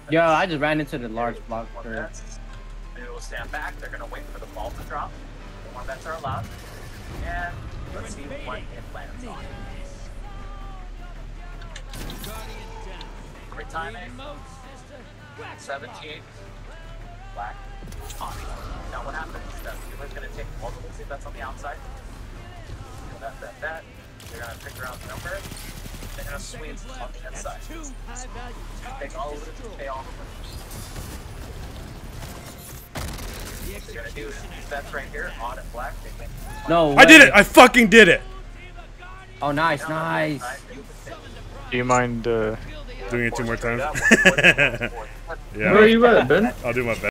Yo, I just ran into the large block. They will stand back. They're going to wait for the ball to drop. More bets are allowed. And let's see what it lands on. Great timing. 17. Black. Now what happens is that dealer's going to take multiple C bets on the outside. That. They're going to pick around the number. They're going to squeeze on the inside. Take all of it, pay all of it. They're going to do these bets right here, on and black. No way. I did it! I fucking did it! Oh, nice. Do you mind doing it 2 more times? Yeah. Where are you at, Ben? I'll do my best.